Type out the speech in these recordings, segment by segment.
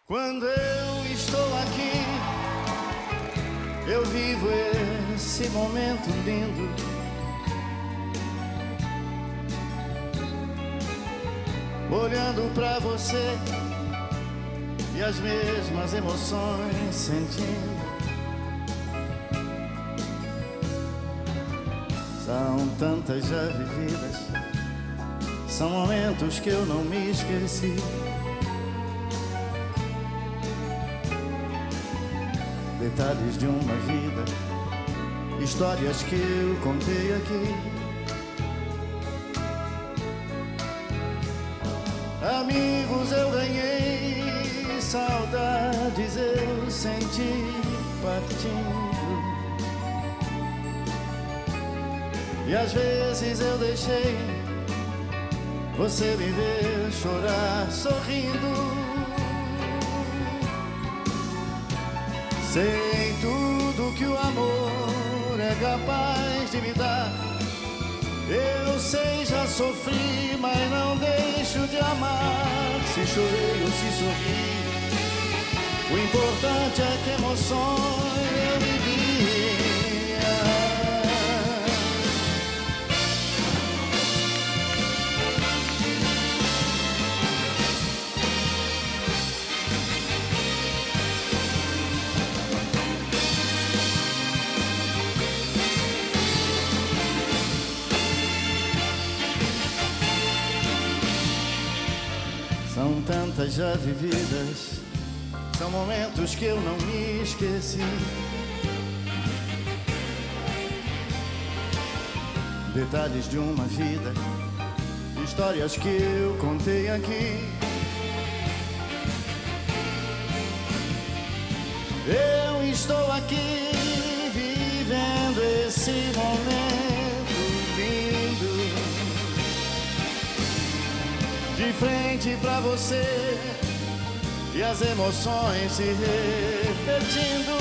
Quando eu estou aqui, eu vivo esse momento lindo. Olhando pra você e as mesmas emoções sentindo. São tantas já vividas, são momentos que eu não me esqueci. Detalhes de uma vida, histórias que eu contei aqui. Amigos eu ganhei, saudades eu senti partindo. E às vezes eu deixei você me ver chorar sorrindo. Sei tudo que o amor é capaz de me dar. Eu sei, já sofri, mas não deixo de amar. Se chorei ou se sorri, o importante é que emoções eu vivi. São tantas já vividas, são momentos que eu não me esqueci. Detalhes de uma vida, histórias que eu contei aqui. Eu estou aqui vivendo esse momento lindo, de frente pra você e as emoções se repetindo.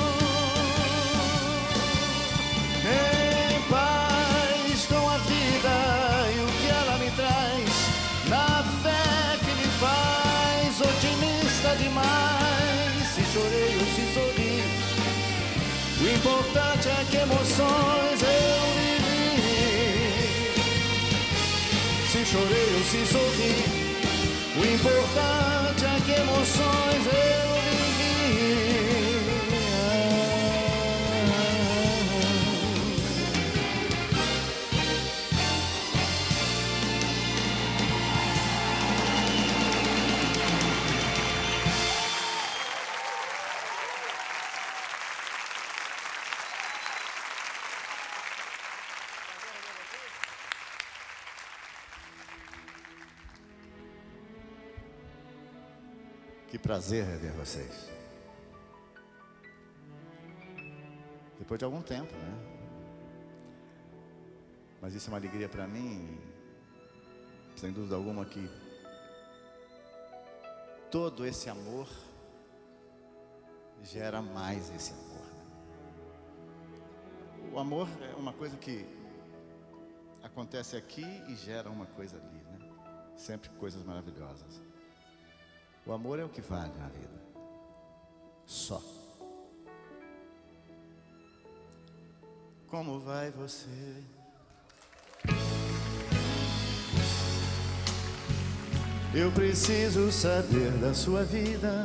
Em paz com a vida e o que ela me traz, na fé que me faz otimista demais. Se chorei ou se sorri, o importante é que emoções eu vivi. Se chorei ou se sorri, o importante é que emoções eu vivi. Que prazer rever vocês. Depois de algum tempo, né? Mas isso é uma alegria para mim, sem dúvida alguma, que todo esse amor gera mais esse amor, né? O amor é uma coisa que acontece aqui e gera uma coisa ali, né? Sempre coisas maravilhosas. O amor é o que vale na vida. Só. Como vai você? Eu preciso saber da sua vida.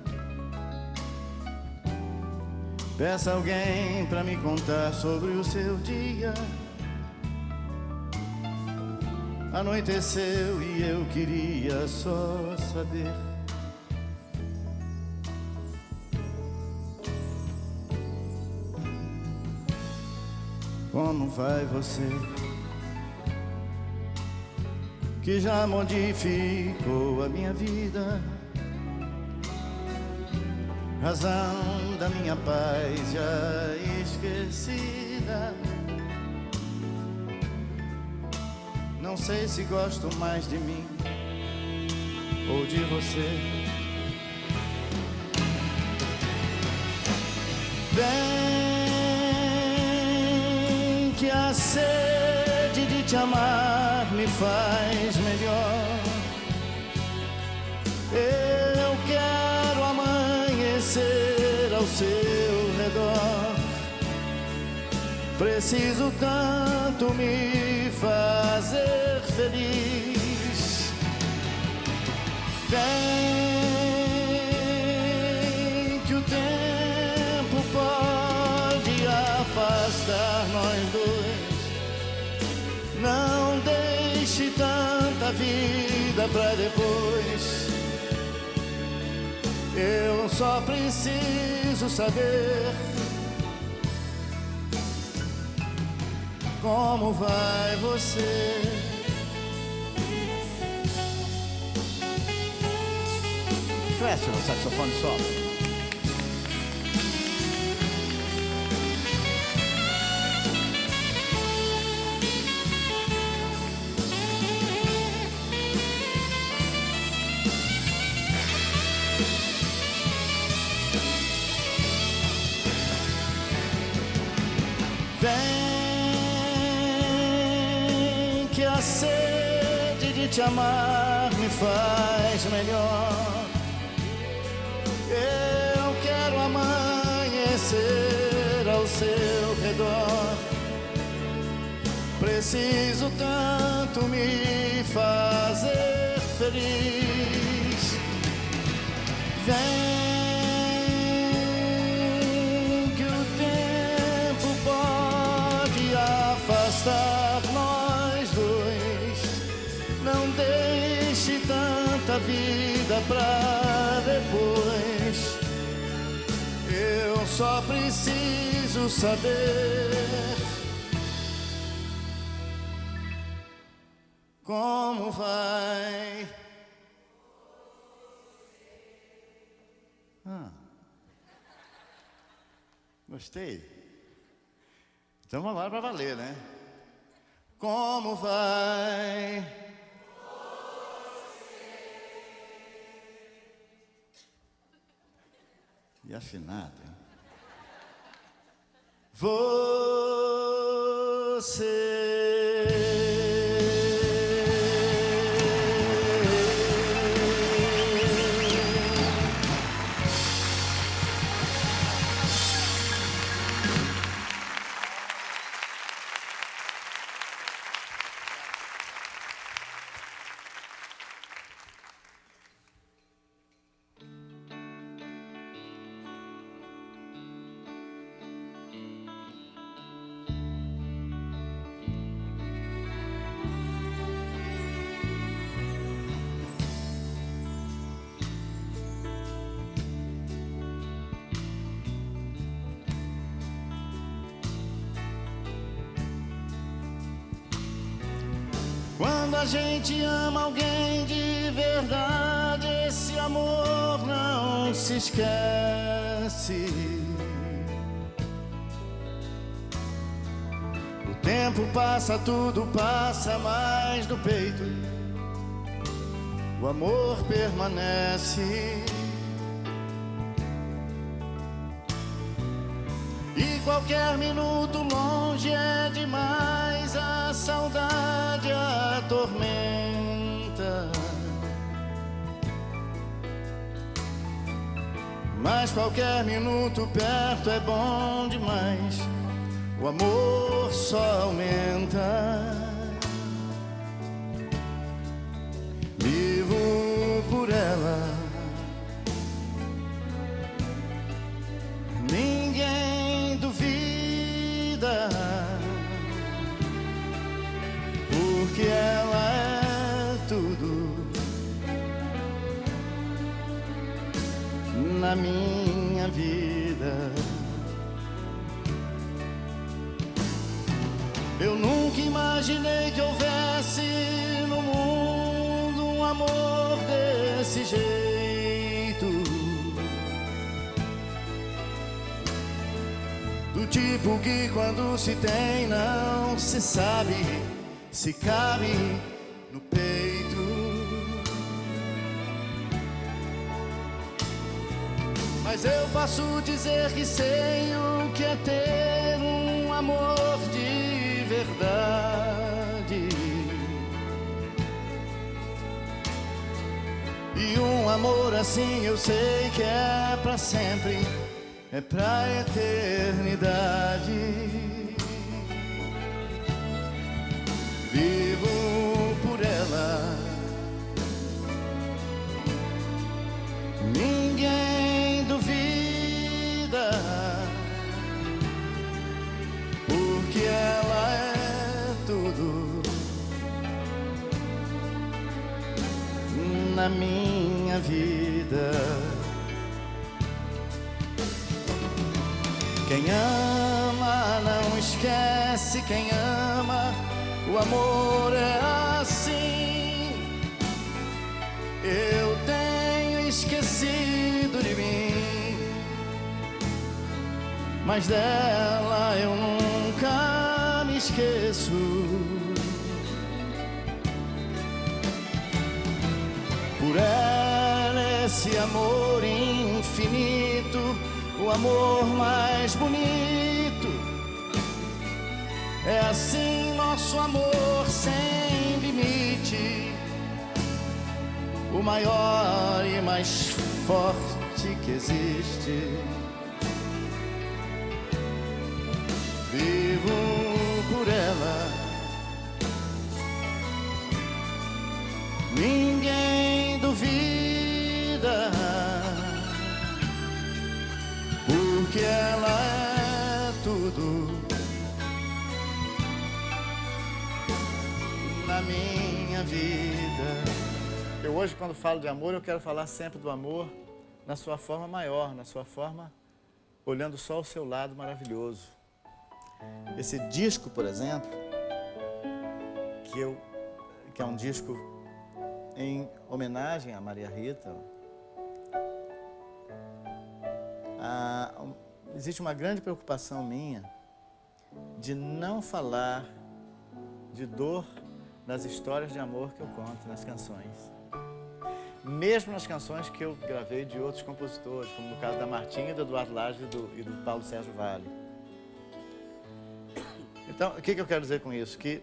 Peça alguém pra me contar sobre o seu dia. Anoiteceu e eu queria só saber. Como vai você, que já modificou a minha vida, razão da minha paz já esquecida. Não sei se gosto mais de mim ou de você. Vem que a sede de te amar me faz melhor. Eu quero amar Preciso tanto me fazer feliz. Vem que o tempo pode afastar nós dois. Não deixe tanta vida pra depois. Eu só preciso saber como vai você. Cresce no saxofone solo. Vem que a sede de te amar me faz melhor. Eu quero amanhecer ao seu redor. Preciso tanto me fazer feliz. Vem afastar nós dois. Não deixe tanta vida pra depois. Eu só preciso saber como vai. Gostei. Então agora para valer, né? Como vai? E afinado, hein? Você. Quando a gente ama alguém de verdade, esse amor não se esquece. O tempo passa, tudo passa, mas no peito o amor permanece. E qualquer minuto longe é demais, a saudade atormenta. Mas qualquer minuto perto é bom demais, o amor só aumenta. Vivo por ela, ninguém duvida, porque ela é tudo na minha vida. Eu nunca imaginei que houvesse no mundo um amor desse jeito, do tipo que quando se tem não se sabe se cabe no peito. Mas eu posso dizer que sei o que é ter um amor de verdade, e um amor assim eu sei que é pra sempre, é pra eternidade. na minha vida. Quem ama não esquece, quem ama, o amor é assim. Eu tenho esquecido de mim, mas dela eu nunca me esqueço. Por ela esse amor infinito, o amor mais bonito. É assim nosso amor sem limite, o maior e mais forte que existe. Vivo por ela, ninguém duvida, porque ela é tudo na minha vida. Eu hoje, quando falo de amor, eu quero falar sempre do amor na sua forma maior, na sua forma olhando só o seu lado maravilhoso. Esse disco, por exemplo, que é um disco em homenagem a Maria Rita, existe uma grande preocupação minha de não falar de dor nas histórias de amor que eu conto nas canções. Mesmo nas canções que eu gravei de outros compositores, como no caso da Martinha, do Eduardo Lage e do Paulo Sérgio Vale. Então, o que eu quero dizer com isso? Que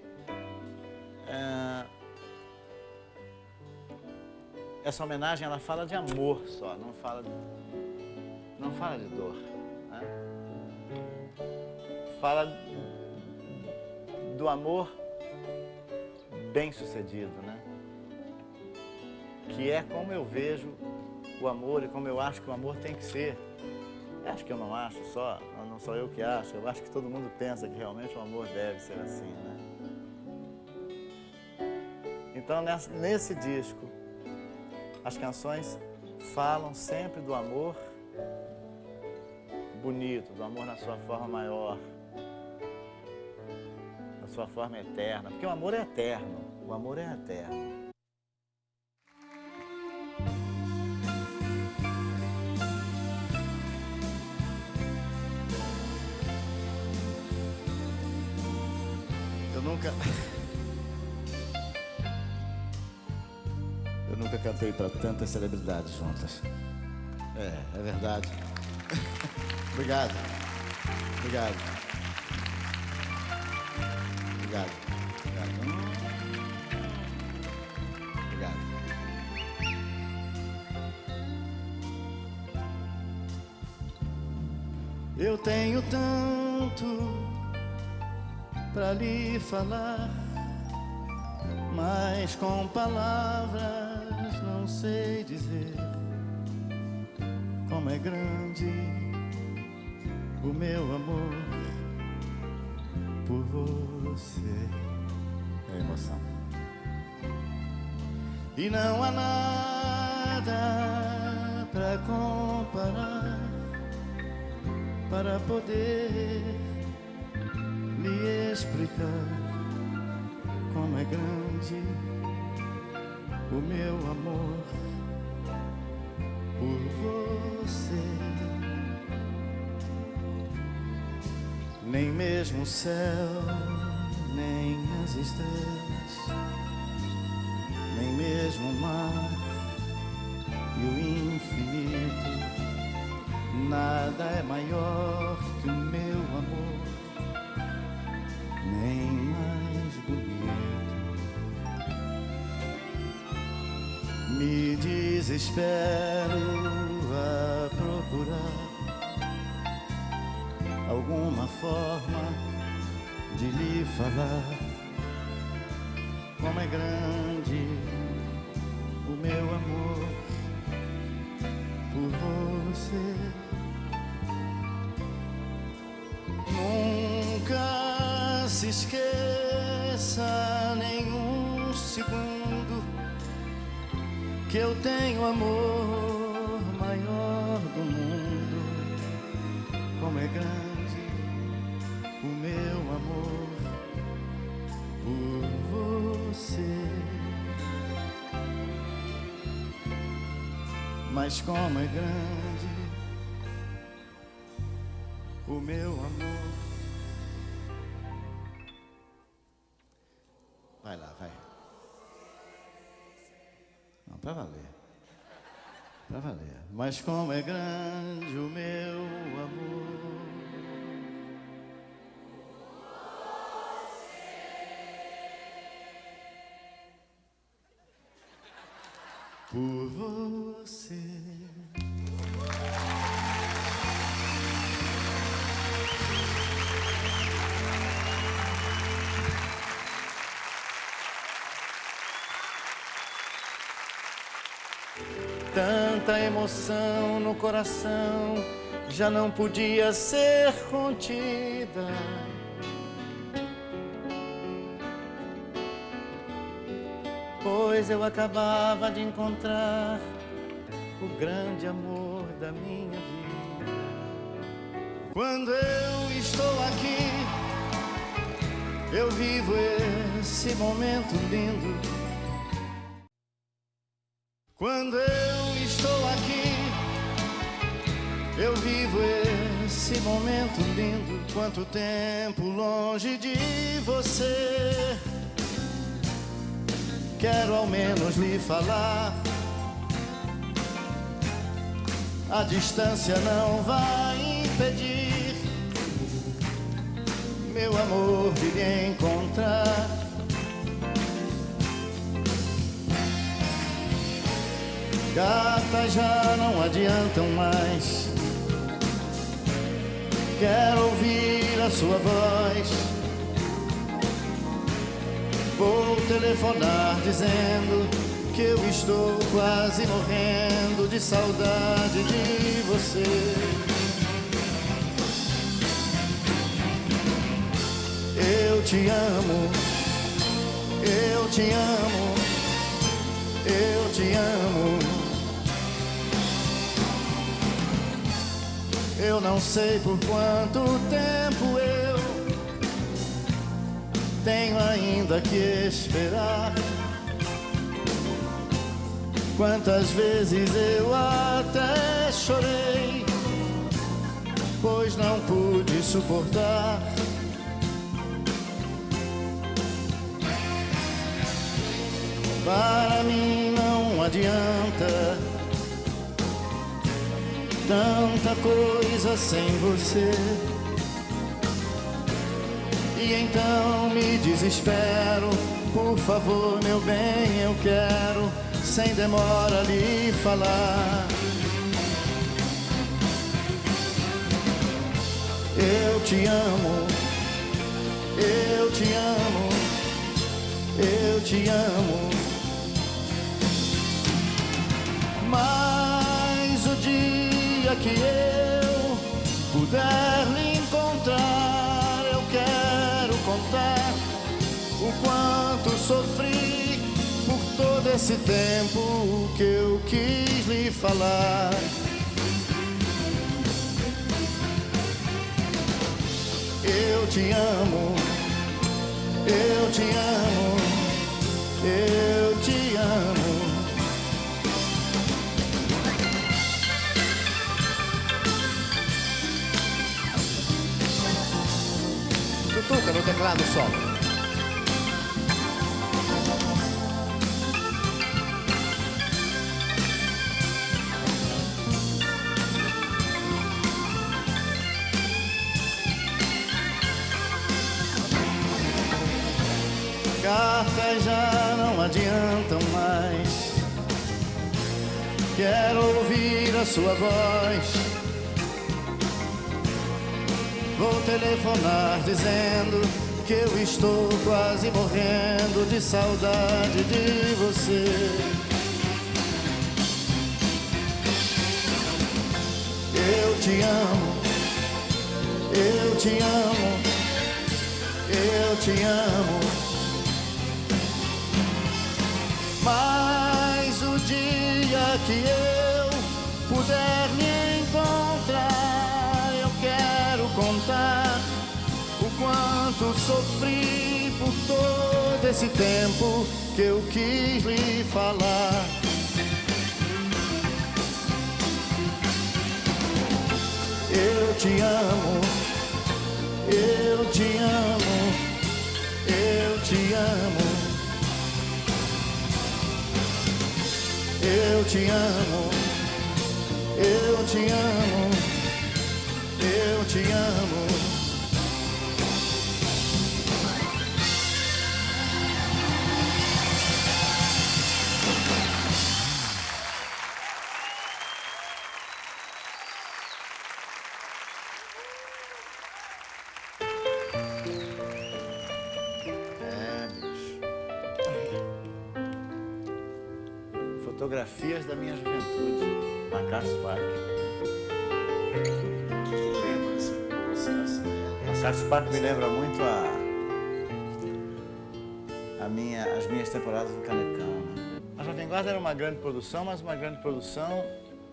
essa homenagem, ela fala de amor só, não fala de dor, né? Fala do amor bem-sucedido, né? Que é como eu vejo o amor e como eu acho que o amor tem que ser. Acho que eu não acho só, não sou eu que acho, eu acho que todo mundo pensa que realmente o amor deve ser assim, né? Então, nesse disco, as canções falam sempre do amor bonito, do amor na sua forma maior, na sua forma eterna, porque o amor é eterno, o amor é eterno. Eu nunca cantei para tantas celebridades juntas. É verdade. Obrigado. Obrigado. Obrigado. Obrigado. Eu tenho tanto pra lhe falar, mas com palavras não sei dizer como é grande o meu amor por você. É emoção. E não há nada pra comparar, para poder lhe explicar como é grande o meu amor por você. Nem mesmo o céu, nem as estrelas, nem mesmo o mar e o infinito, nada é maior que o meu amor, nem mais bonito. Me desespero a procurar alguma forma de lhe falar como é grande o meu amor por você. Nunca se esqueça nem um segundo que eu tenho amor maior do mundo. Como é grande o meu amor por você. Mas como é grande o meu amor. Vai lá, vai. Não, pra valer. Pra valer. Mas como é grande o meu amor. Por você. Tanta emoção no coração já não podia ser contida. Pois eu acabava de encontrar o grande amor da minha vida. Quando eu estou aqui, eu vivo esse momento lindo. Quando eu estou aqui, eu vivo esse momento lindo. Quanto tempo longe de você, quero ao menos lhe falar. A distância não vai impedir meu amor de lhe encontrar. Gatas já não adiantam mais, quero ouvir a sua voz. Vou telefonar dizendo que eu estou quase morrendo de saudade de você. Eu te amo, eu te amo, eu te amo. Eu não sei por quanto tempo eu tenho ainda que esperar. Quantas vezes eu até chorei, pois não pude suportar. Para mim não adianta tanta coisa sem você. E então me desespero. Por favor, meu bem, eu quero sem demora lhe falar. Eu te amo, eu te amo, eu te amo. Mas o dia que eu puder lhe encontrar, eu quero contar o quanto sofri por todo esse tempo que eu quis lhe falar. Eu te amo, eu te amo, eu te amo. Tutuca no teclado solo. Cartas já não adiantam mais, quero ouvir a sua voz. Vou telefonar dizendo que eu estou quase morrendo de saudade de você. Eu te amo, eu te amo, eu te amo. Mas o dia sofri por todo esse tempo que eu quis lhe falar. Eu te amo, eu te amo, eu te amo. Eu te amo, eu te amo, eu te amo. Fotografias da minha juventude, na Carlos Park. Lembra esse processo? A Carlos Park me lembra muito as minhas temporadas do Canecão. Né? A Jovem Guarda era uma grande produção, mas uma grande produção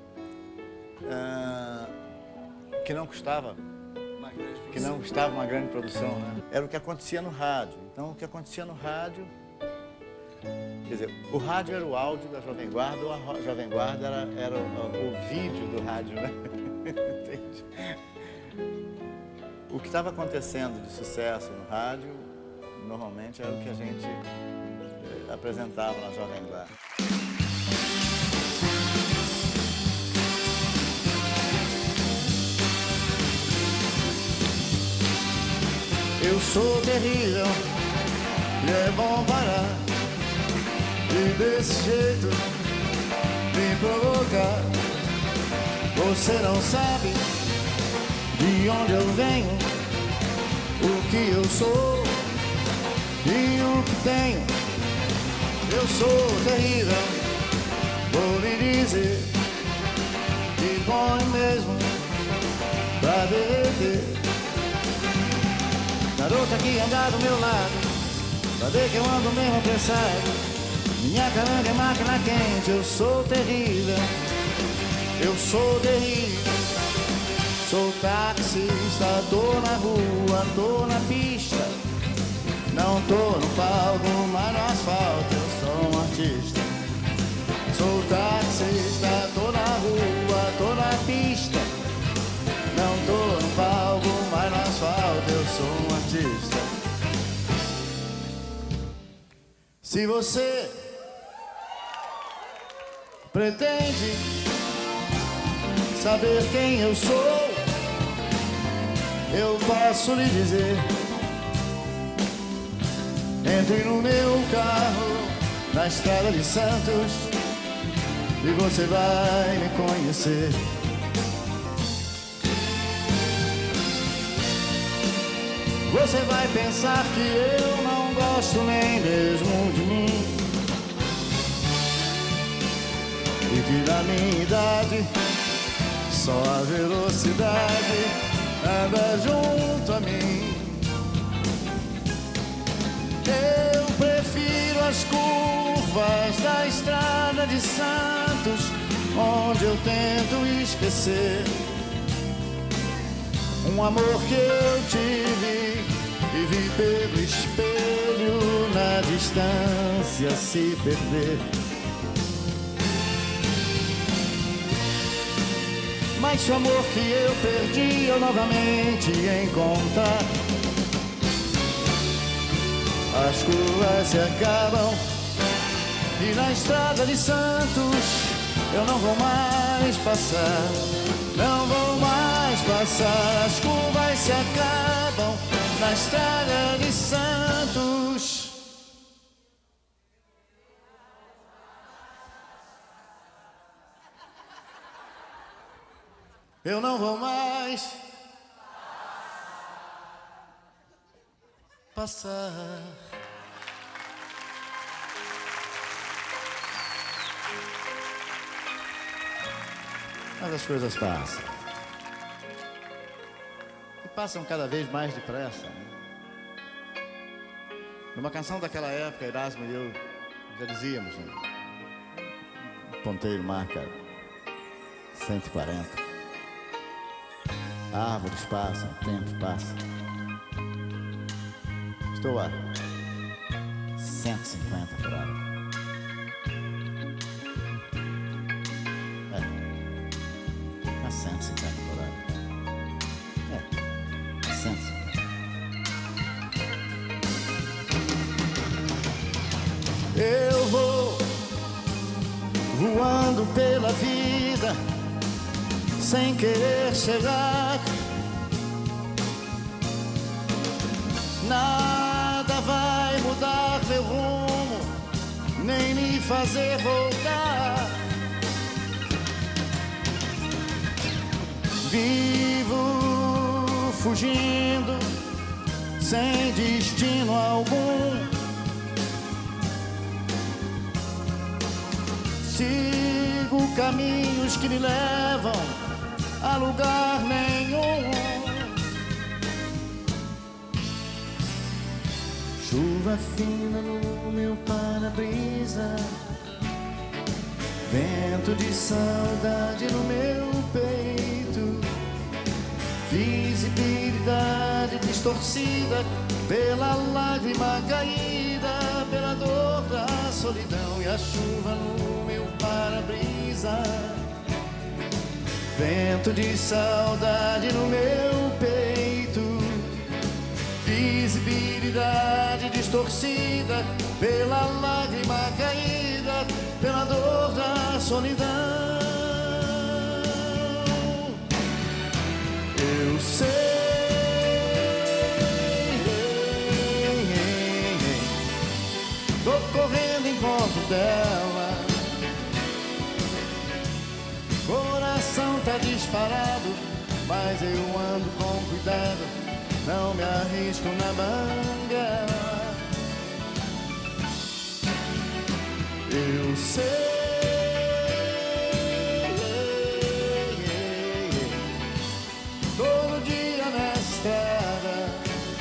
que não custava uma grande produção. Né? Era o que acontecia no rádio. Então, o que acontecia no rádio... Quer dizer, o rádio era o áudio da Jovem Guarda, ou a Jovem Guarda era o vídeo do rádio, né? Entende? O que estava acontecendo de sucesso no rádio, normalmente era o que a gente apresentava na Jovem Guarda. Eu sou terrível e é bom parar. E desse jeito me provocar. Você não sabe de onde eu venho, o que eu sou e o que tenho. Eu sou terrível, vou lhe dizer, e bom mesmo pra derreter. Garota que anda do meu lado, pra ver que eu ando mesmo apressado. Minha caranga é máquina quente, eu sou terrível, eu sou terrível. Sou taxista, tô na rua, tô na pista. Não tô no palco, mas no asfalto eu sou um artista. Sou taxista, tô na rua, tô na pista. Não tô no palco, mas no asfalto eu sou um artista. Se você pretende saber quem eu sou, eu posso lhe dizer. Entre no meu carro na estrada de Santos e você vai me conhecer. Você vai pensar que eu não gosto nem mesmo de mim, e que na minha idade só a velocidade anda junto a mim. Eu prefiro as curvas da estrada de Santos, onde eu tento esquecer um amor que eu tive e vi pelo espelho na distância se perder. Mas se o amor que eu perdi eu novamente encontrar, as curvas se acabam e na estrada de Santos eu não vou mais passar. Não vou mais passar, as curvas se acabam na estrada de Santos. Eu não vou mais passar. Mas as coisas passam. E passam cada vez mais depressa. Né? Numa canção daquela época, Erasmo e eu já dizíamos, né? O ponteiro marca 140. Árvores passam, o tempo passa. Estou a 150 por hora. A 150 por hora. 150. Eu vou voando pela vida sem querer chegar. Nada vai mudar meu rumo, nem me fazer voltar. Vivo fugindo sem destino algum. Sigo caminhos que me levam a lugar nenhum. Chuva fina no meu para-brisa, vento de saudade no meu peito, visibilidade distorcida pela lágrima caída, pela dor da solidão. E a chuva no meu para-brisa, vento de saudade no meu peito, visibilidade distorcida pela lágrima caída, pela dor da solidão. Eu sei, tô correndo em encontro dela, coração tá disparado, mas eu ando com cuidado, não me arrisco na banguela. Eu sei, todo dia na estrada,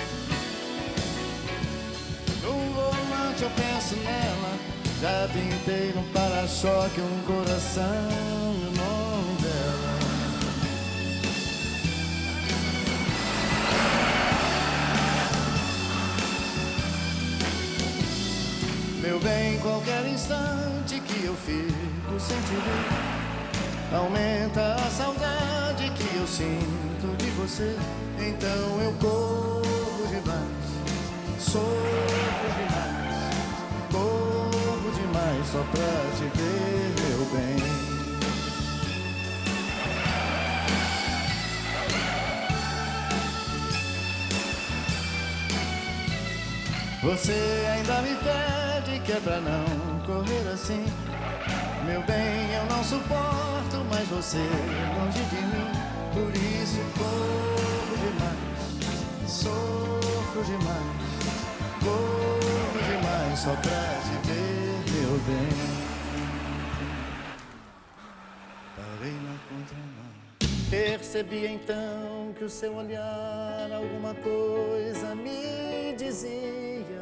no volante eu penso nela, já pintei no para-choque um coração e o nome dela. Meu bem, qualquer instante que eu fico sem te ver, aumenta a saudade que eu sinto de você. Então eu corro demais, sofro demais, corro demais só pra te ver, meu bem. Você ainda me pede que é pra não correr assim. Meu bem, eu não suporto mais você longe de mim. Por isso corro demais, sofro demais, corro demais só pra te ver, meu bem. Parei na contramão. Percebi então que o seu olhar alguma coisa me dizia.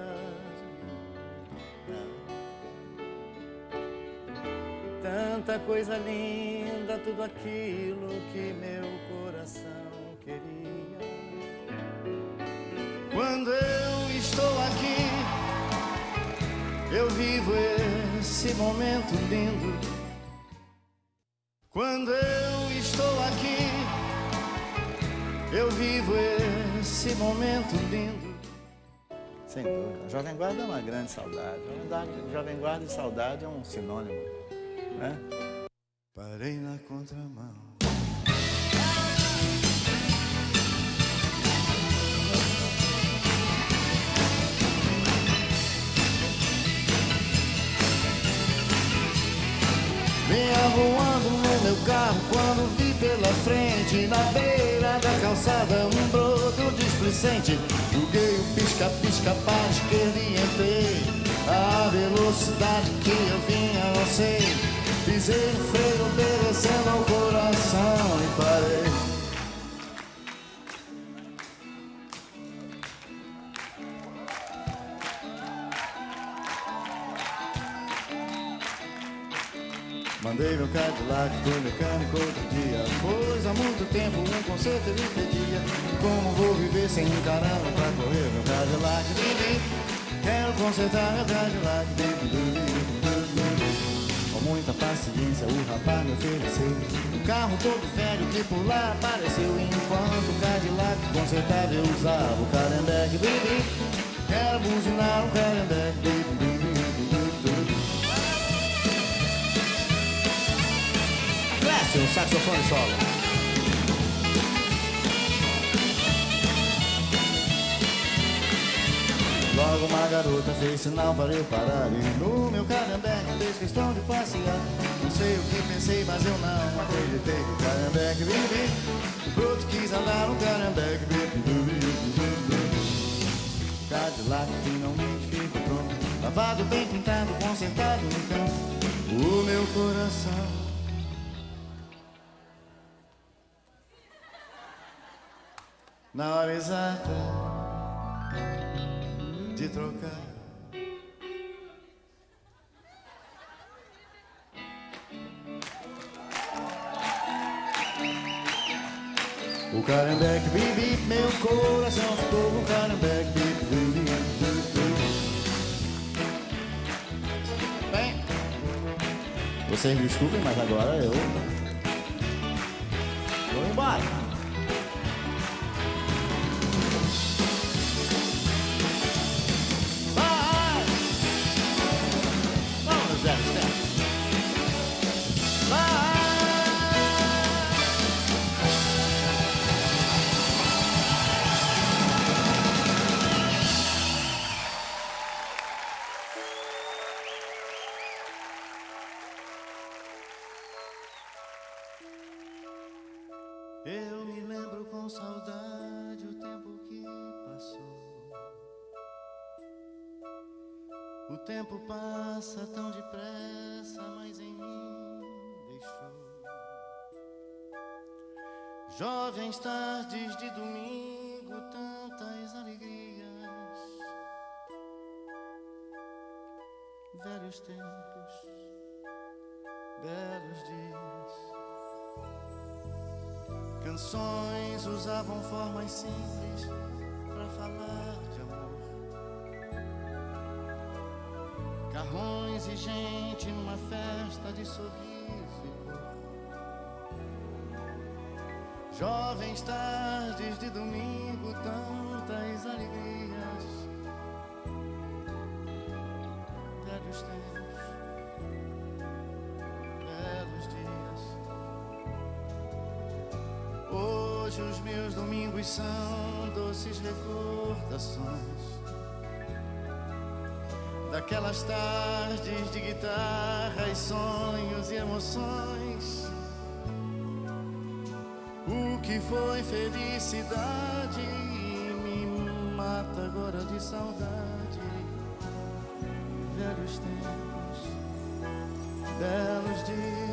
Tanta coisa linda, tudo aquilo que meu coração queria. Quando eu estou aqui, eu vivo esse momento lindo. Quando eu estou aqui, eu vivo esse momento lindo. Sem dúvida, Jovem Guarda é uma grande saudade. Jovem Guarda e saudade é um sinônimo, né? Parei na contramão. Vinha voando no meu carro quando vi pela frente, na beira da calçada, um broto displicente. Joguei o pisca-pisca para a esquerda e entrei. A velocidade que eu vinha, não sei. Pisei no freio, obedecendo ao coração e parei. Mandei meu Cadillac pro mecânico outro dia, pois há muito tempo um conserto ele pedia. Como vou viver sem um caramba pra correr meu Cadillac, bibi? Quero consertar meu Cadillac, bibi. Com muita paciência o rapaz me ofereceu um carro todo velho que por lá apareceu. Enquanto o Cadillac consertava eu usava o Carenberg, bibi. Quero buzinar o Carenberg, bibi. O saxofone solo. Logo uma garota fez sinal para eu parar e no meu Carenberg fez questão de passear. Não sei o que pensei, mas eu não acreditei que o Carenberg vive. O bruto quis andar no Carenberg. Cadillac finalmente ficou pronto, lavado, bem pintado, consertado no canto. O meu coração na hora exata de trocar. O Carenberg, bibi, meu coração ficou com o Carenberg, bibi. Bem, vocês me desculpem, mas agora eu vou embora. Eu me lembro com saudade o tempo que passou. O tempo passa tão depressa, mas em mim deixou jovens tardes de domingo, tantas alegrias, velhos tempos, belos dias. Canções usavam formas simples pra falar de amor. Carrões e gente numa festa de sorriso e cor. Jovens tardes de domingo, tantas alegrias, velhos tempos, belos dias. Hoje os meus domingos são doces recordações daquelas tardes de guitarras, sonhos e emoções. O que foi felicidade me mata agora de saudade. Velhos tempos, belos dias.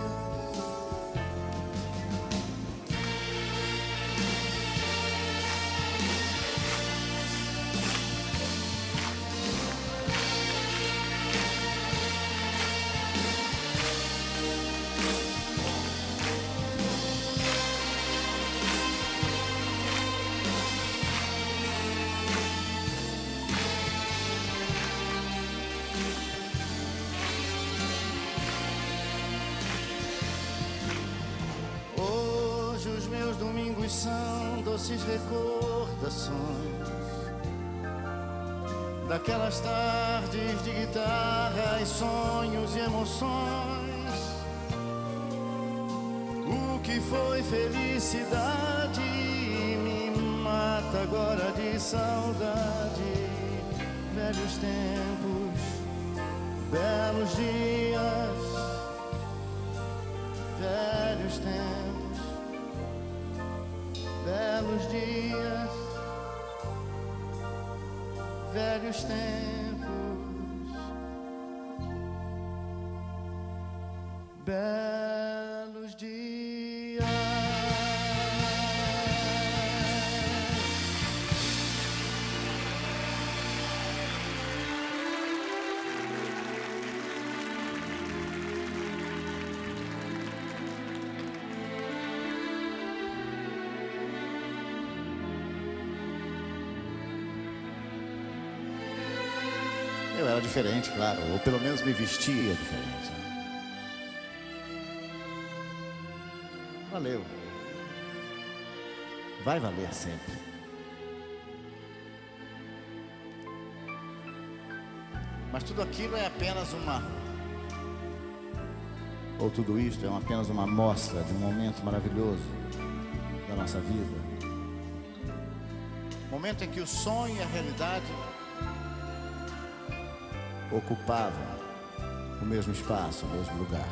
São doces recordações daquelas tardes de guitarra, sonhos e emoções. O que foi felicidade me mata agora de saudade. Velhos tempos, belos dias, velhos tempos, belos dias, velhos tempos, belos dias. Eu era diferente, claro, ou pelo menos me vestia diferente, né? Valeu. Vai valer sempre. Mas tudo aquilo é apenas ou tudo isto é apenas uma amostra de um momento maravilhoso da nossa vida. Momento em que o sonho e a realidade ocupavam o mesmo espaço, o mesmo lugar.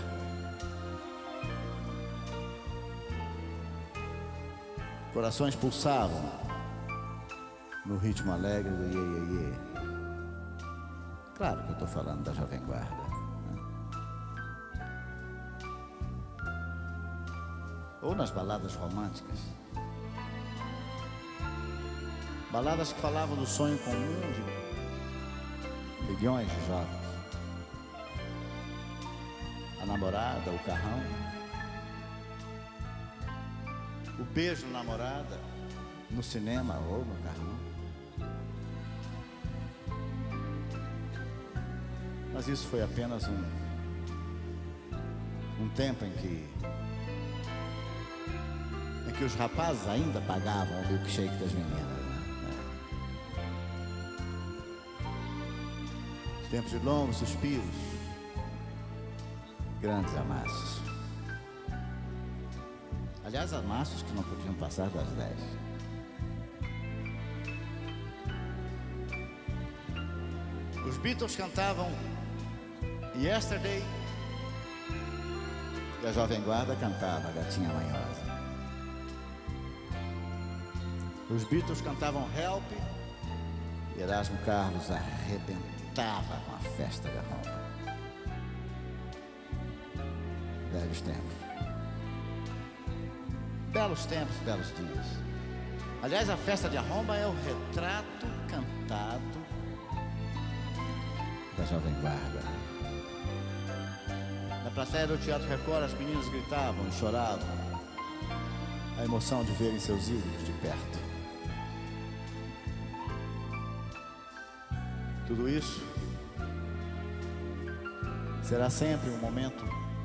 Corações pulsavam no ritmo alegre do iê, iê, iê. Claro que eu estou falando da Jovem Guarda, né? Ou nas baladas românticas. Baladas que falavam do sonho comum de milhões de jovens. A namorada, o carrão, o beijo na namorada, no cinema ou no carrão. Mas isso foi apenas um tempo em que os rapazes ainda pagavam o milkshake das meninas, né? Tempos de longos suspiros, grandes amassos. Aliás, amassos que não podiam passar das 10. Os Beatles cantavam Yesterday e a Jovem Guarda cantava a Gatinha Manhosa. Os Beatles cantavam Help e Erasmo Carlos arrebentava com a Festa de Roma. Velhos tempos. Belos tempos, belos dias. Aliás, a Festa de Arromba é o retrato cantado da Jovem Guarda. Na plateia do Teatro Record, as meninas gritavam e choravam, a emoção de verem seus ídolos de perto. Tudo isso será sempre um momento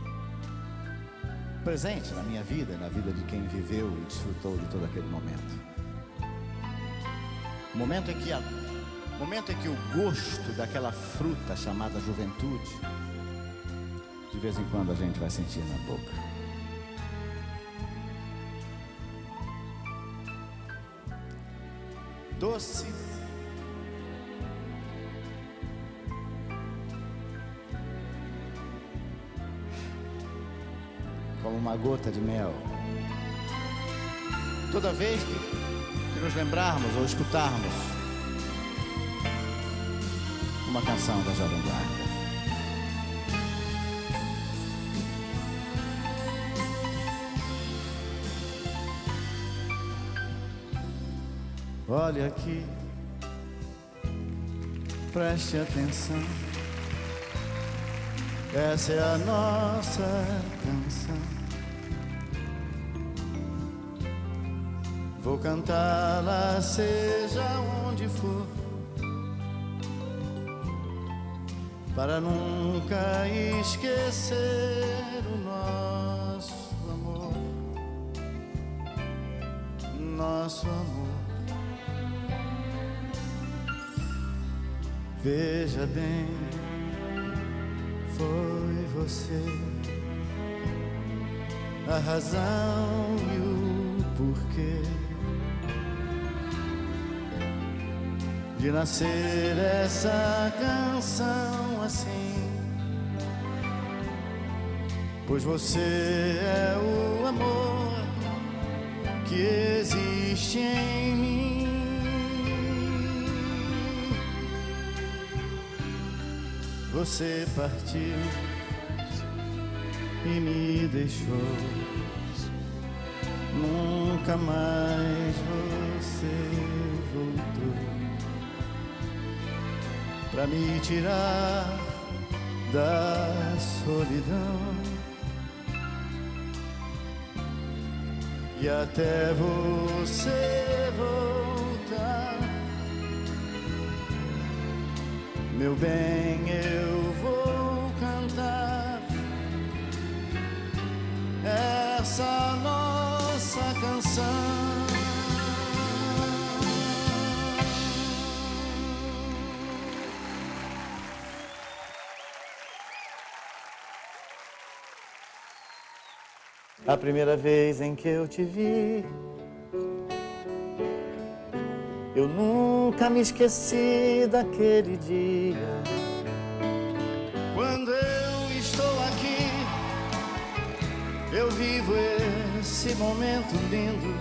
presente na minha vida e na vida de quem viveu e desfrutou de todo aquele momento. Momento em que o gosto daquela fruta chamada juventude, de vez em quando a gente vai sentir na boca. Doce, como uma gota de mel. Toda vez que nos lembrarmos ou escutarmos uma canção da Jovem Guarda. Olha aqui, preste atenção. Essa é a nossa canção. Vou cantá-la seja onde for, para nunca esquecer o nosso amor. Nosso amor. Veja bem, foi você a razão e o porquê de nascer essa canção assim. Pois você é o amor que existe em mim. Você partiu e me deixou, nunca mais você voltou pra me tirar da solidão. E até você voltar, Meu bem, eu vou cantar essa nossa canção. A primeira vez em que eu te vi, eu nunca me esqueci daquele dia. Quando eu estou aqui, eu vivo esse momento lindo.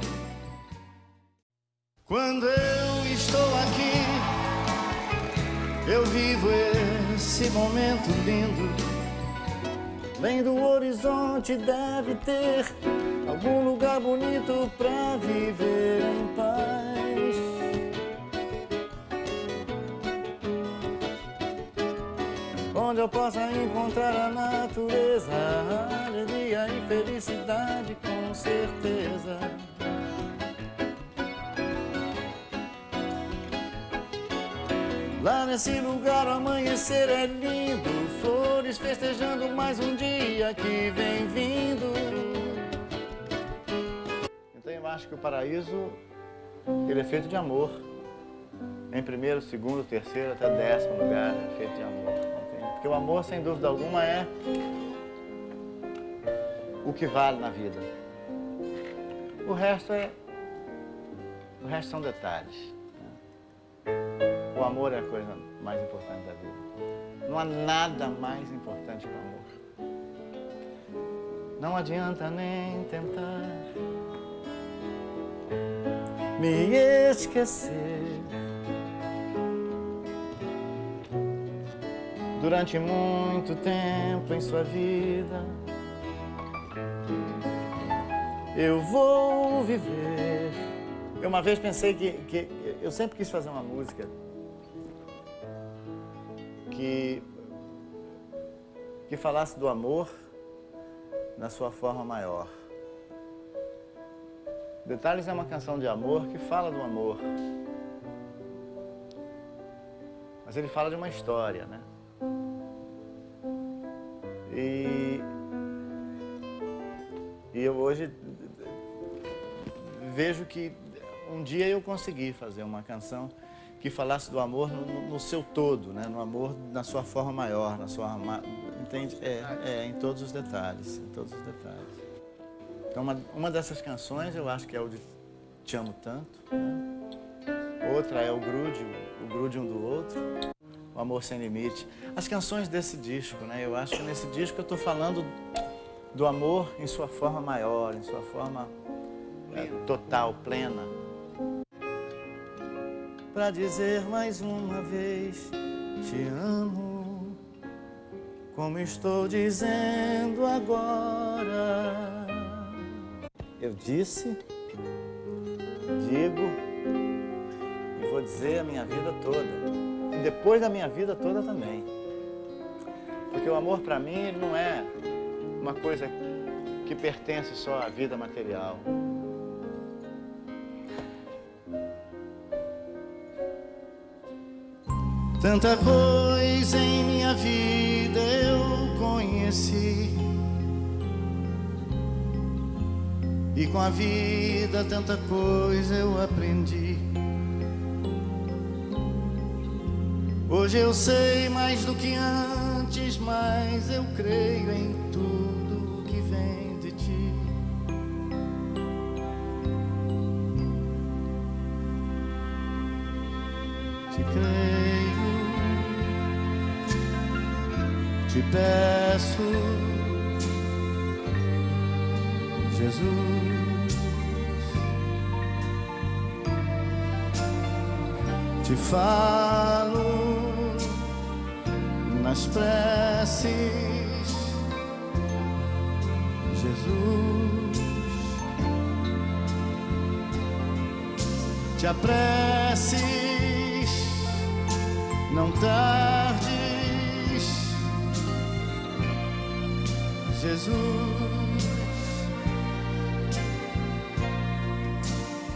Quando eu estou aqui, eu vivo esse momento lindo. Bem do horizonte deve ter algum lugar bonito pra viver em paz. Onde eu possa encontrar a natureza, a alegria e felicidade com certeza. Lá nesse lugar o amanhecer é lindo, flores festejando mais um dia que vem vindo. Então eu acho que o paraíso, ele é feito de amor. Em primeiro, segundo, terceiro, até 10º lugar é feito de amor. Entende? Porque o amor, sem dúvida alguma, é o que vale na vida. O resto são detalhes. O amor é a coisa mais importante da vida. Não há nada mais importante que o amor. Não adianta nem tentar me esquecer. Durante muito tempo em sua vida, eu vou viver. Eu uma vez pensei que eu sempre quis fazer uma música que falasse do amor na sua forma maior. Detalhes é uma canção de amor que fala do amor. Mas ele fala de uma história, né? E eu hoje vejo que um dia eu consegui fazer uma canção que falasse do amor no seu todo, né? No amor na sua forma maior, na sua, entende? Em todos os detalhes, em todos os detalhes. Então uma dessas canções eu acho que é o de Te Amo Tanto, né? Outra é o Grude um do Outro, O Amor Sem Limite. As canções desse disco, né? Eu acho que nesse disco eu estou falando do amor em sua forma maior, em sua forma total, plena. Pra dizer mais uma vez, te amo, como estou dizendo agora. Eu disse, digo e vou dizer a minha vida toda. E depois da minha vida toda também. Porque o amor pra mim ele não é uma coisa que pertence só à vida material. Tanta coisa em minha vida eu conheci, e com a vida tanta coisa eu aprendi. Hoje eu sei mais do que antes, mas eu creio em tudo que vem de ti. Te creio, te peço, Jesus, te falo nas preces, Jesus, te apresses, não tardes, Jesus,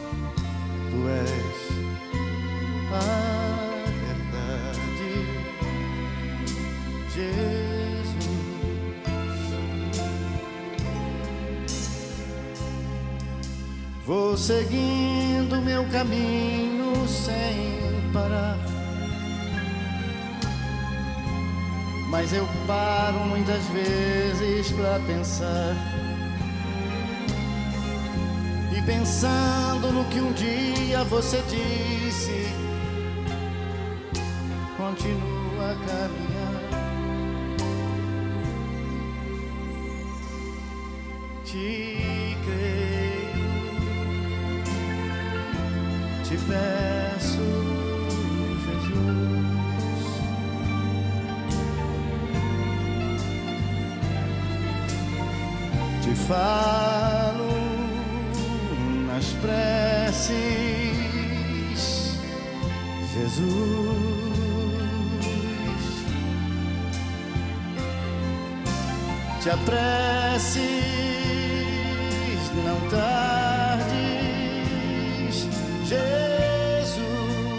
tu és a verdade. Jesus. Vou seguindo meu caminho sem parar, mas eu paro muitas vezes pra pensar. E pensando no que um dia você disse, continua a caminhar. Te creio, te peço, Jesus. Te falo nas preces, Jesus. Te apresses, não tardes, Jesus.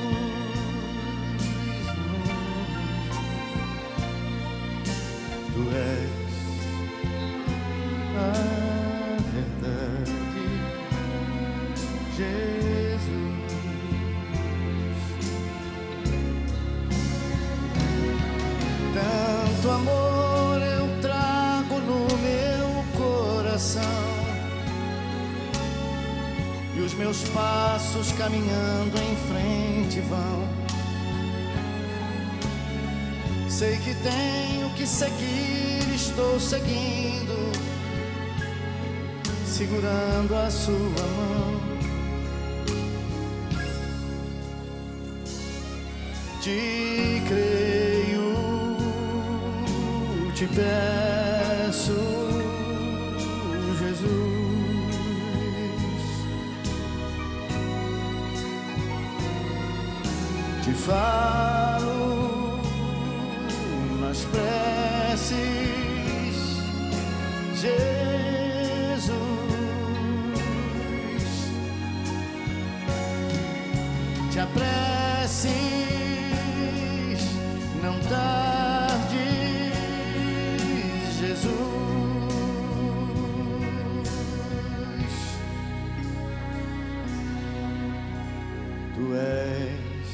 Tu és a verdade, Jesus. Tanto amor eu trago no meu coração, e os meus passos caminhando em frente vão. Sei que tenho que seguir, estou seguindo, segurando a sua mão. Te creio, te peço, Jesus. Te falo nas preces, Jesus. Te apresses, não tardes, Jesus. Tu és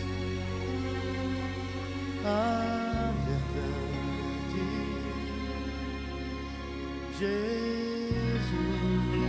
a verdade, Jesus.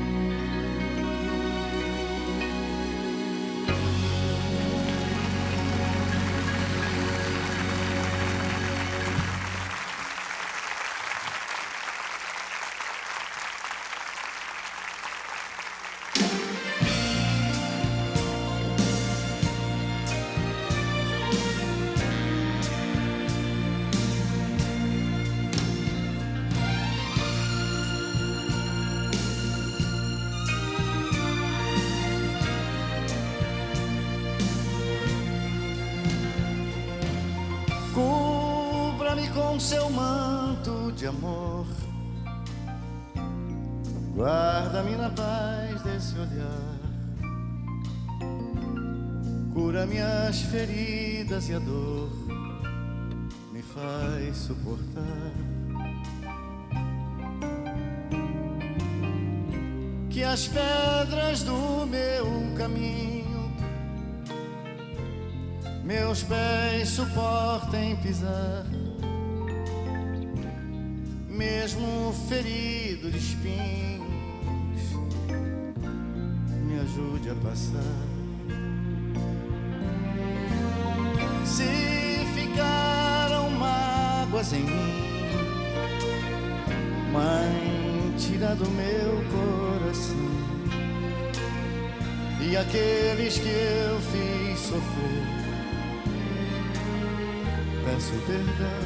Cubra-me com seu manto de amor, guarda-me na paz desse olhar, cura minhas feridas e a dor me faz suportar. Que as pedras do meu caminho meus pés suportem pisar, mesmo ferido de espinhos, me ajude a passar. Se ficaram mágoas em mim, Mãe, tira do meu coração, e aqueles que eu fiz sofrer, peço perdão.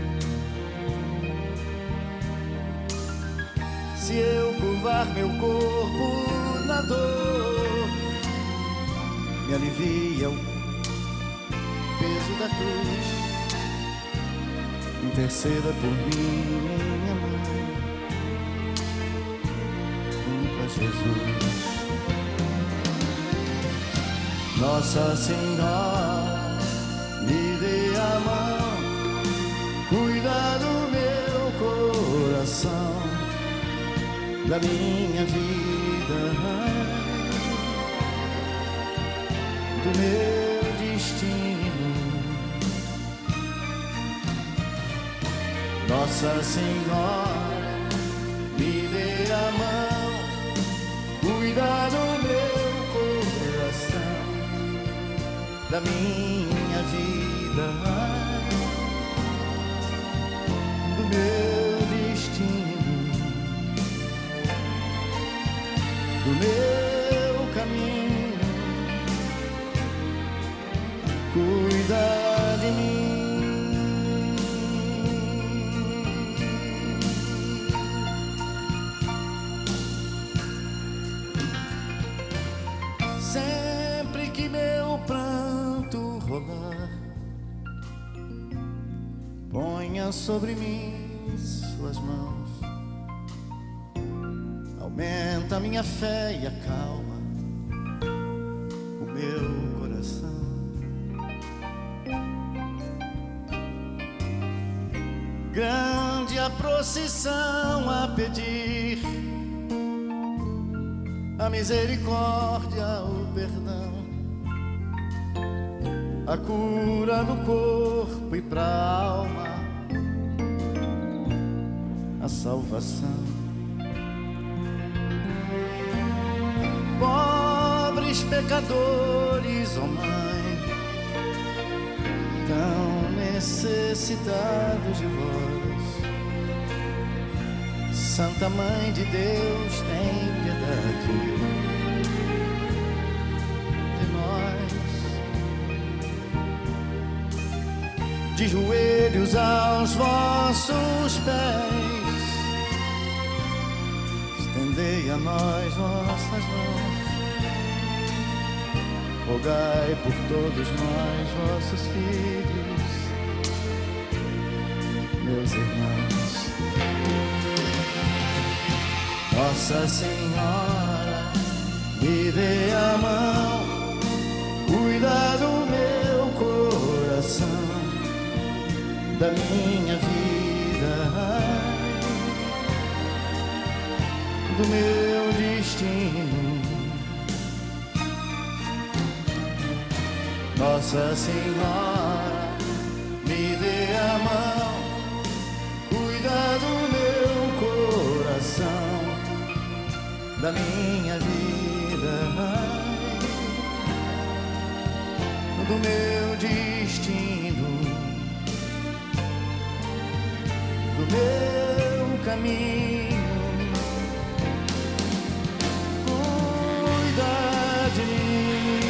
Se eu curvar meu corpo na dor, me alivia o peso da cruz. Interceda por mim, minha mãe, junto a Jesus. Nossa Senhora, me dê a mão cuida do meu coração, da minha vida, do meu destino. Nossa Senhora, me dê a mão, cuida do meu coração, da minha vida, do meu destino, do meu caminho, cuida de mim. Sempre que meu pranto rolar, ponha sobre mim suas mãos, aumenta minha fé e acalma o meu coração. Grande a procissão a pedir a misericórdia, o perdão, a cura no corpo e pra alma, a salvação. Pobres pecadores, ó Mãe, tão necessitados de vós, Santa Mãe de Deus, tem piedade de nós. De joelhos aos vossos pés, estendei a nós vossas mãos, rogai por todos nós, vossos filhos, meus irmãos. Nossa Senhora, me dê a mão, cuida do meu coração, da minha vida, do meu destino. Nossa Senhora, me dê a mão, cuida do meu coração, da minha vida, do meu destino, do meu caminho, cuida de mim.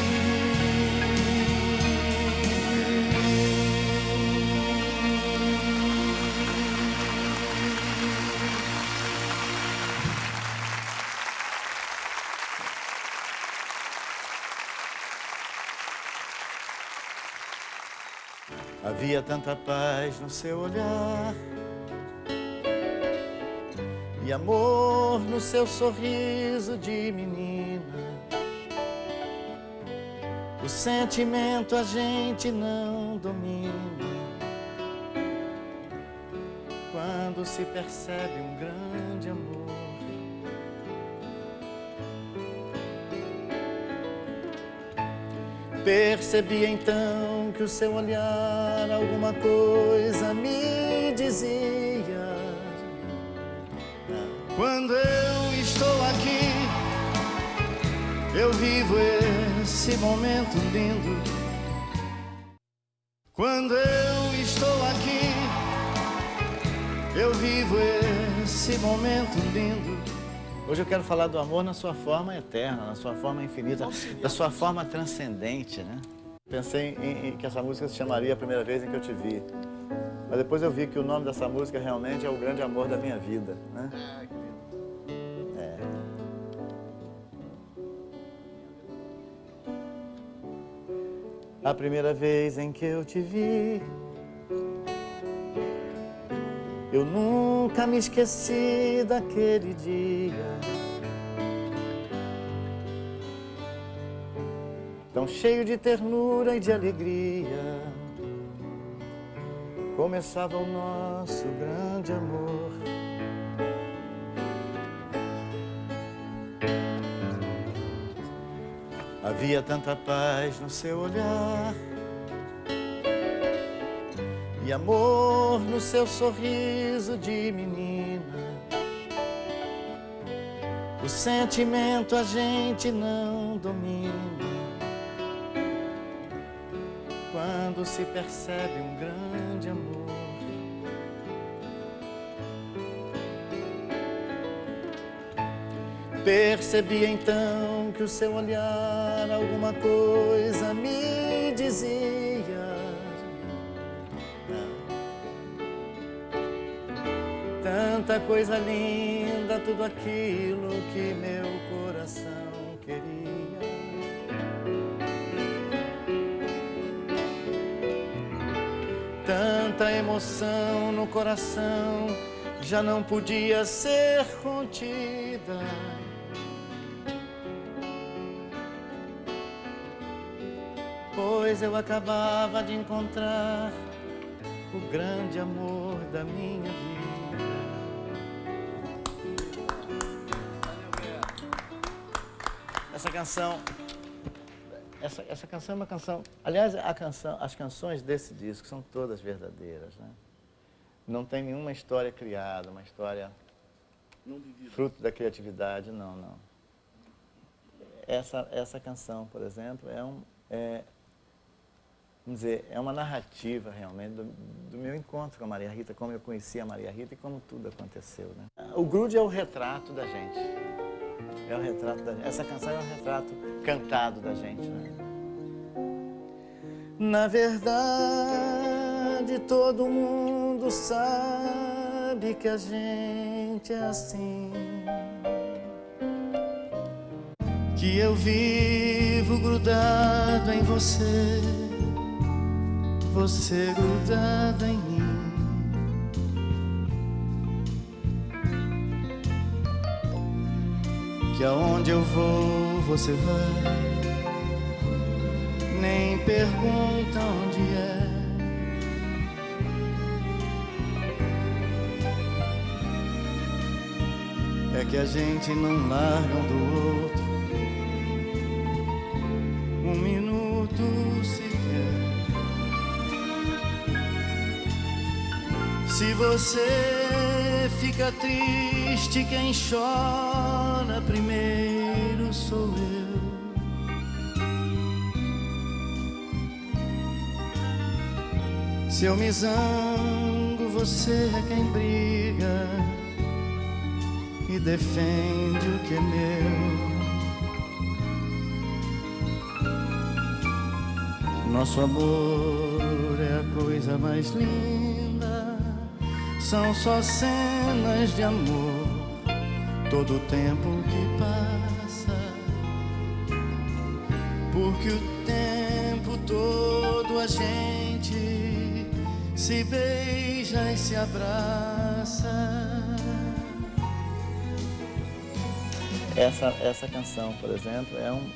Havia tanta paz no seu olhar e amor no seu sorriso de menina. O sentimento a gente não domina quando se percebe um grande amor. Percebi então que o seu olhar alguma coisa me dizia. Quando eu estou aqui, eu vivo esse momento lindo. Quando eu estou aqui, eu vivo esse momento lindo. Hoje eu quero falar do amor na sua forma eterna, na sua forma infinita, da sua forma transcendente, né? Pensei em que essa música se chamaria A Primeira Vez em que Eu Te Vi. Mas depois eu vi que o nome dessa música realmente é O Grande Amor da Minha Vida, né? É. A primeira vez em que eu te vi, eu nunca me esqueci daquele dia, tão cheio de ternura e de alegria, começava o nosso grande amor. Havia tanta paz no seu olhar e amor no seu sorriso de menina. O sentimento a gente não domina quando se percebe um grande amor. Percebi então que o seu olhar alguma coisa me dizia. Tanta coisa linda, tudo aquilo que meu coração queria. Tanta emoção no coração já não podia ser contida. Pois eu acabava de encontrar o grande amor da minha vida. Essa canção é uma canção... Aliás, as canções desse disco são todas verdadeiras, né? Não tem nenhuma história criada, uma história fruto da criatividade, não. Essa canção, por exemplo, vamos dizer, é uma narrativa realmente do meu encontro com a Maria Rita, como eu conheci a Maria Rita e como tudo aconteceu, né? O grude é o retrato da gente. É o retrato da gente. Essa canção é um retrato cantado da gente, né? Na verdade, todo mundo sabe que a gente é assim, que eu vivo grudado em você, você grudada em mim. Que aonde eu vou, você vai, nem pergunta onde é. É que a gente não larga um do outro um minuto sequer. Se você fica triste, quem chora primeiro sou eu. Se eu me zango, você é quem briga e defende o que é meu. Nosso amor é a coisa mais linda, são só cenas de amor, todo o tempo que passa, porque o tempo todo a gente se beija e se abraça. Essa canção, por exemplo,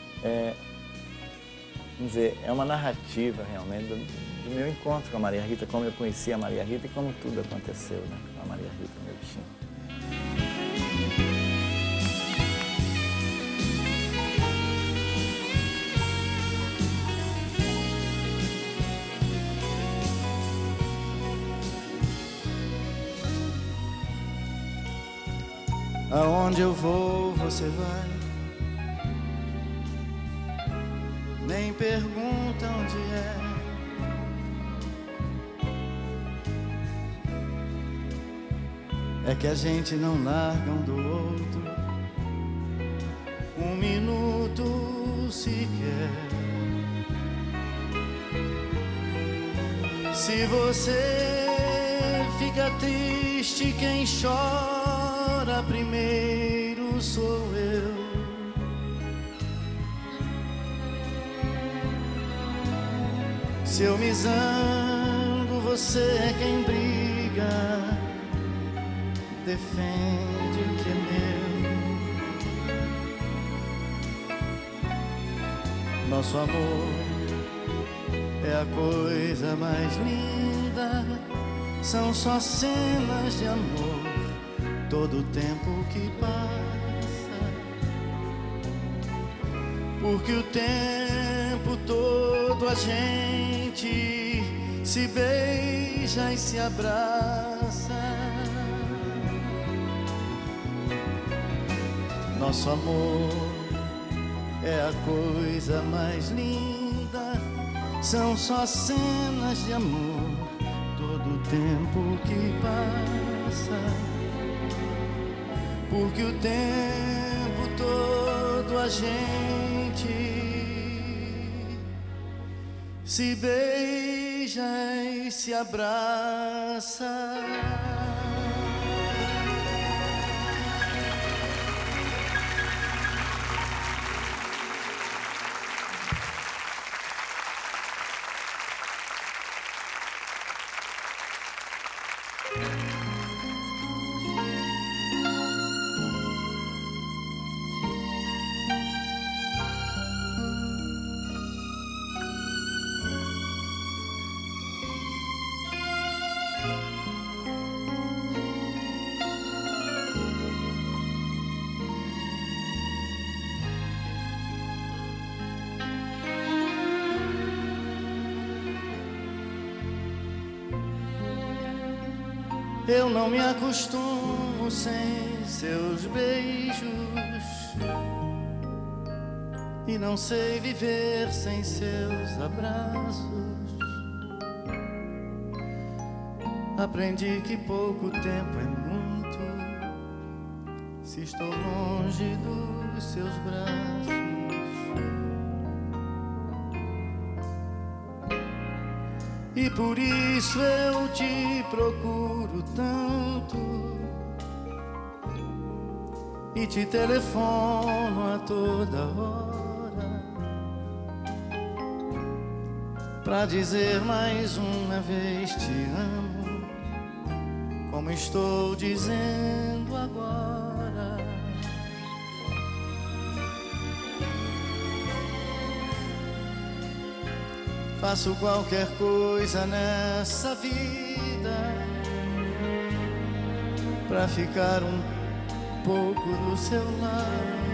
vamos dizer, é uma narrativa realmente do meu encontro com a Maria Rita, como eu conheci a Maria Rita e como tudo aconteceu, né, com a Maria Rita, meu bichinho. Aonde eu vou, você vai, nem pergunta onde é. É que a gente não larga um do outro um minuto sequer. Se você fica triste, quem chora primeiro sou eu. Se eu me zango, você é quem briga, defende o que é meu. Nosso amor é a coisa mais linda, são só cenas de amor, todo o tempo que passa. Porque o tempo todo a gente se beija e se abraça. Nosso amor é a coisa mais linda, são só cenas de amor, todo o tempo que passa. Porque o tempo todo a gente se beija e se abraça. Eu não me acostumo sem seus beijos e não sei viver sem seus abraços. Aprendi que pouco tempo é muito se estou longe dos seus braços. E por isso eu te procuro tanto e te telefono a toda hora pra dizer mais uma vez te amo, como estou dizendo agora. Faço qualquer coisa nessa vida pra ficar um pouco do seu lado.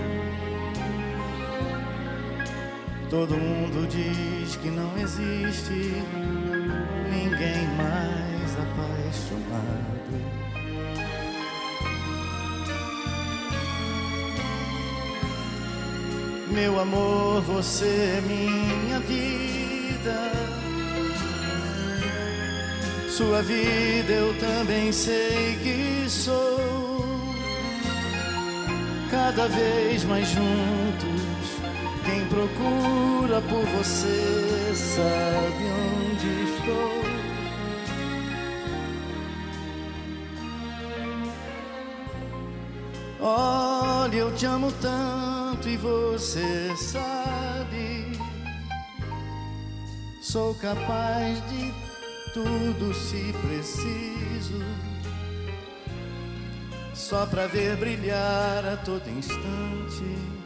Todo mundo diz que não existe ninguém mais apaixonado. Meu amor, você é minha vida. Sua vida eu também sei que sou. Cada vez mais juntos, quem procura por você sabe onde estou. Olha, eu te amo tanto e você sabe. Sou capaz de tudo se preciso, só pra ver brilhar a todo instante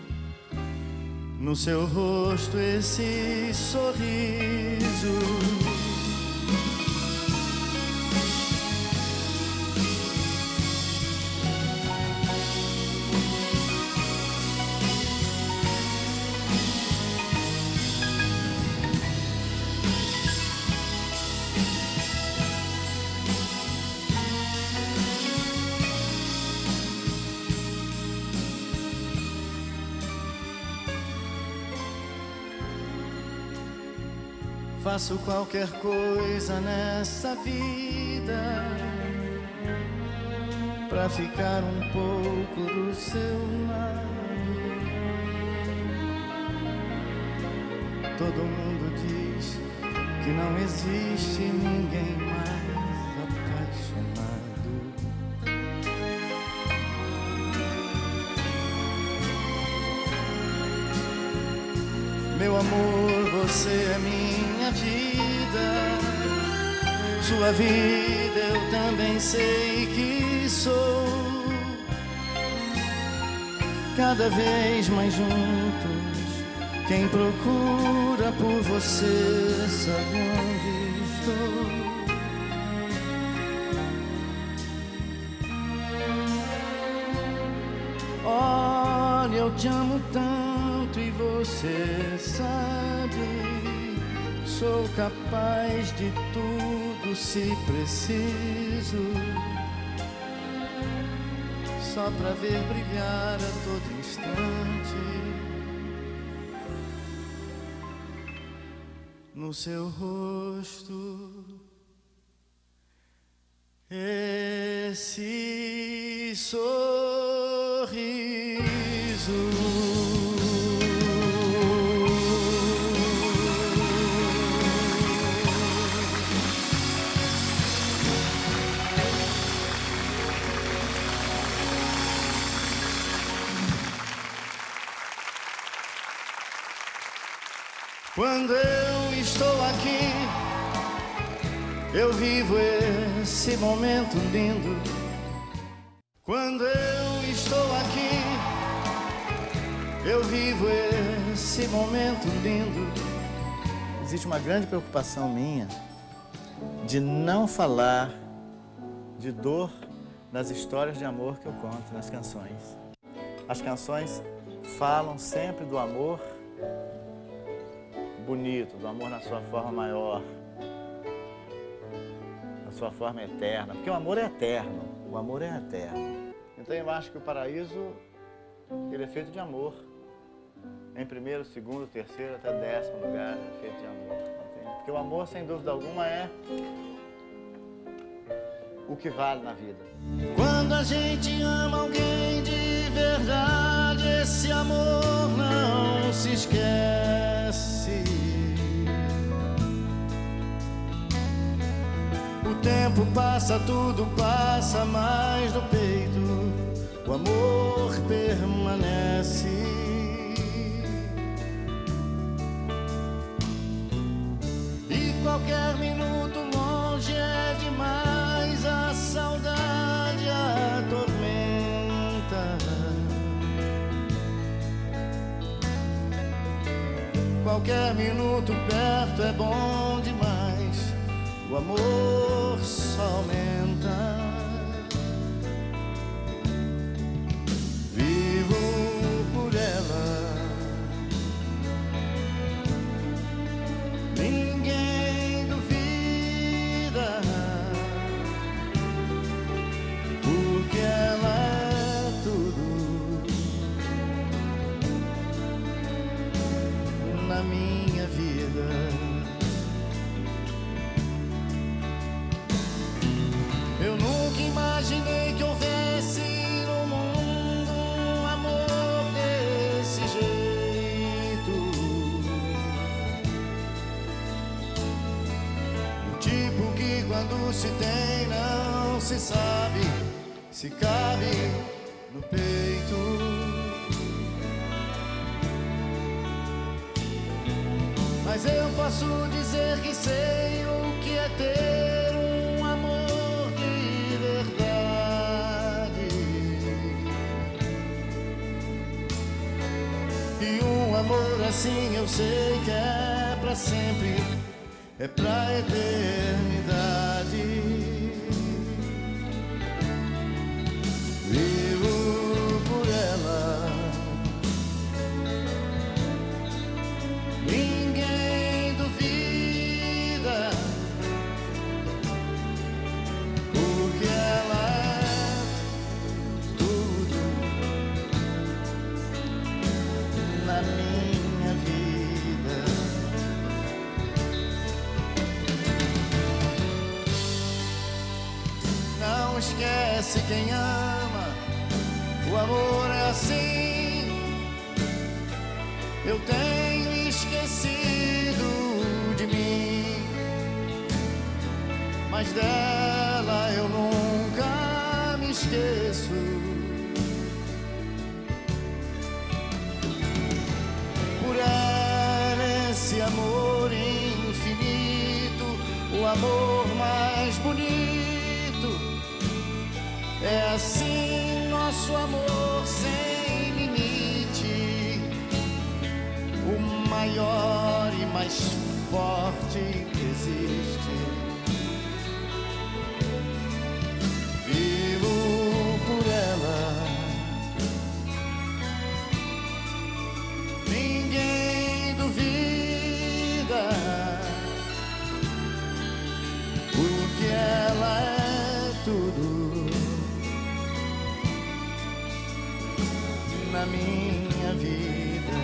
no seu rosto esse sorriso. Faço qualquer coisa nessa vida pra ficar um pouco do seu lado. Todo mundo diz que não existe ninguém mais apaixonado. Meu amor, você é minha vida. Sua vida eu também sei que sou. Cada vez mais juntos, quem procura por você sabe onde estou. te amo tanto e você sabe. Sou capaz de tudo se preciso, só pra ver brilhar a todo instante no seu rosto esse sorriso. Quando eu estou aqui, eu vivo esse momento lindo. Quando eu estou aqui, eu vivo esse momento lindo. Existe uma grande preocupação minha de não falar de dor nas histórias de amor que eu conto nas canções. As canções falam sempre do amor bonito, do amor na sua forma maior, na sua forma eterna, porque o amor é eterno, o amor é eterno. Então eu acho que o paraíso, ele é feito de amor, em primeiro, segundo, terceiro, até 10º lugar é feito de amor, entende? Porque o amor, sem dúvida alguma, é o que vale na vida. Quando a gente ama alguém de verdade, esse amor não se esquece. O tempo passa, tudo passa, mas no peito o amor permanece. E qualquer minuto longe é demais, a saudade atormenta. Qualquer minuto perto é bom demais, o amor só aumenta. Vivo por ela, ninguém duvida, porque ela é tudo na minha vida. Eu nunca imaginei que houvesse no mundo um amor desse jeito, o tipo que quando se tem não se sabe se cabe no peito. Mas eu posso dizer que sei o que é ter um amor de verdade. E um amor assim eu sei que é pra sempre, é pra eternidade. Vivo por ela, ninguém duvida, porque ela é tudo na minha vida. Não esquece quem ama, o amor é assim. Eu tenho esquecido de mim, mas dela eu nunca me esqueço. Por ela esse amor infinito, o amor mais bonito, é assim nosso amor sem limite, o maior e mais forte que existe. Vivo por ela, tudo na minha vida.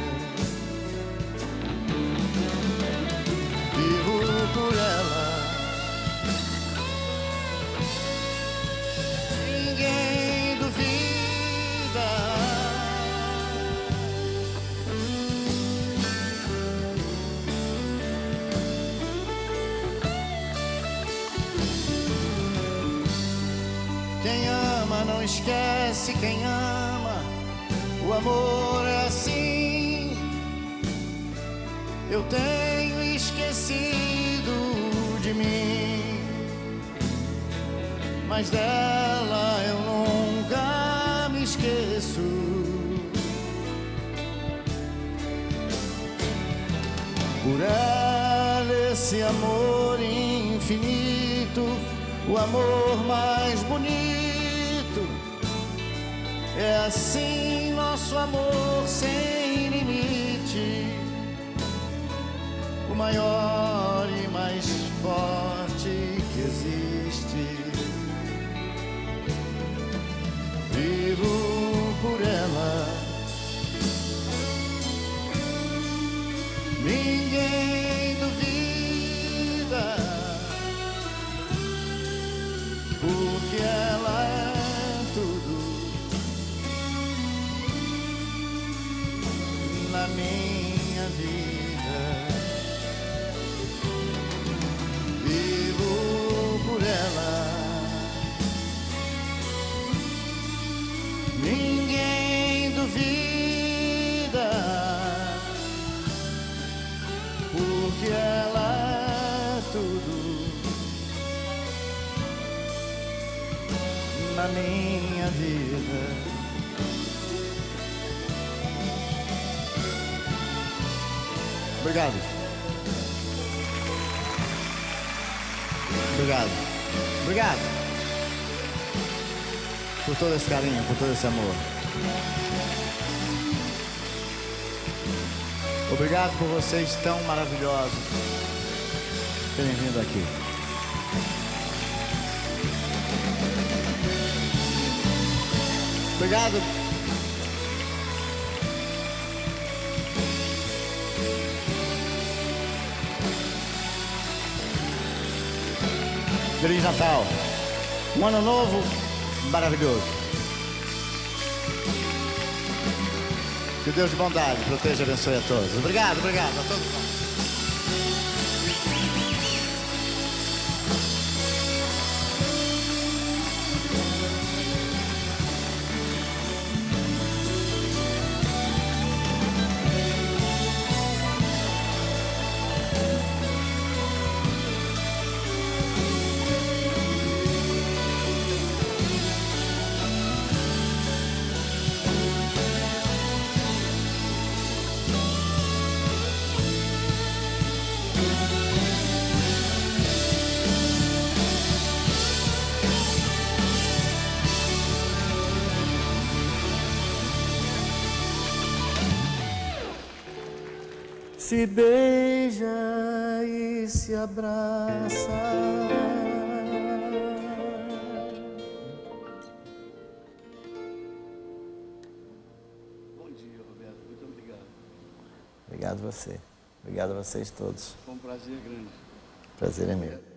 Vivo por ela. Ninguém duvida. Quem ama não esquece, quem ama, o amor é assim. Eu tenho esquecido de mim, mas dela eu nunca me esqueço. Por ela esse amor infinito, o amor mais bonito. É assim nosso amor sem limite, o maior e mais forte que existe. Vivo por ela. Ninguém duvida, porque ela é tudo na minha vida. Vivo por ela. Ninguém duvida, porque ela é tudo na minha vida. Obrigado. Obrigado. Obrigado por todo esse carinho, por todo esse amor. Obrigado por vocês tão maravilhosos terem vindo aqui. Obrigado. Feliz Natal. Um ano novo maravilhoso. Que Deus de bondade proteja e abençoe a todos. Obrigado, obrigado a todos nós. Se beija e se abraça. Bom dia, Roberto. Muito obrigado. Obrigado a você. Obrigado a vocês todos. Foi um prazer grande. Prazer é meu.